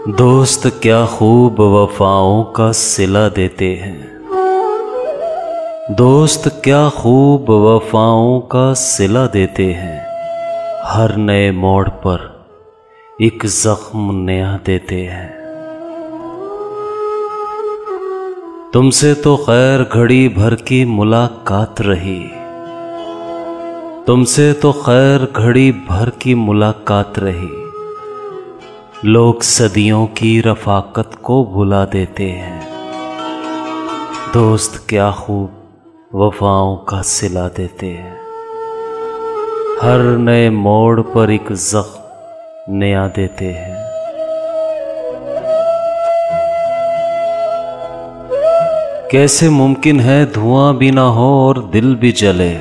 दोस्त क्या खूब वफाओं का सिला देते हैं। दोस्त क्या खूब वफाओं का सिला देते हैं। हर नए मोड़ पर एक जख्म नया देते हैं। तुमसे तो खैर घड़ी भर की मुलाकात रही। तुमसे तो खैर घड़ी भर की मुलाकात रही। लोग सदियों की रफाकत को भुला देते हैं। दोस्त क्या खूब वफाओं का सिला देते हैं। हर नए मोड़ पर एक ज़ख्म नया देते हैं। कैसे मुमकिन है धुआं भी ना हो और दिल भी जले।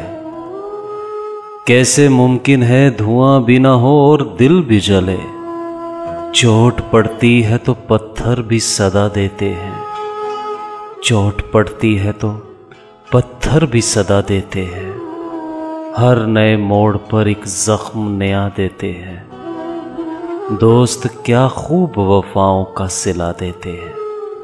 कैसे मुमकिन है धुआं भी ना हो और दिल भी जले। चोट पड़ती है तो पत्थर भी सदा देते हैं। चोट पड़ती है तो पत्थर भी सदा देते हैं। हर नए मोड़ पर एक जख्म नया देते हैं। दोस्त क्या खूब वफाओं का सिला देते हैं।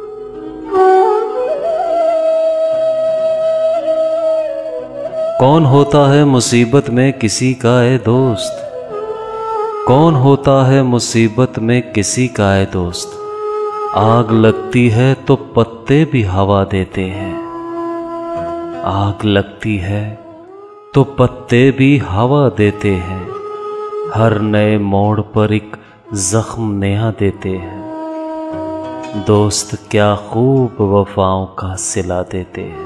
कौन होता है मुसीबत में किसी का है दोस्त। कौन होता है मुसीबत में किसी का है दोस्त। आग लगती है तो पत्ते भी हवा देते हैं। आग लगती है तो पत्ते भी हवा देते हैं। हर नए मोड़ पर एक जख्म नया देते हैं। दोस्त क्या खूब वफाओं का सिला देते हैं।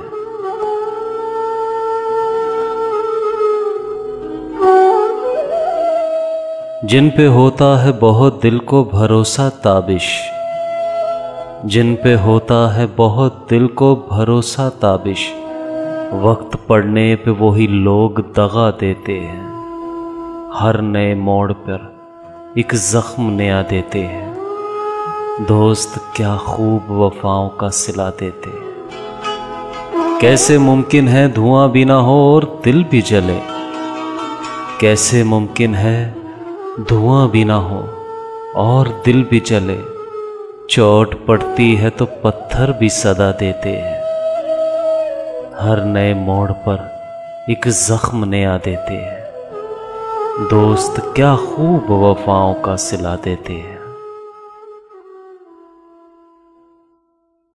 जिन पे होता है बहुत दिल को भरोसा ताबिश। जिन पे होता है बहुत दिल को भरोसा ताबिश। वक्त पड़ने पे वही लोग दगा देते हैं। हर नए मोड़ पर एक जख्म नया देते हैं। दोस्त क्या खूब वफाओं का सिला देते हैं। कैसे मुमकिन है धुआं भी ना हो और दिल भी जले। कैसे मुमकिन है धुआं भी ना हो और दिल भी जले। चोट पड़ती है तो पत्थर भी सदा देते हैं। हर नए मोड़ पर एक जख्म नया देते हैं। दोस्त क्या खूब वफाओं का सिला देते हैं।